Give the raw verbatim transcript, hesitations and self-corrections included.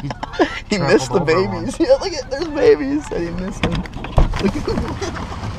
He missed the babies. Yeah, look at there's babies. I didn't miss them. Look at them.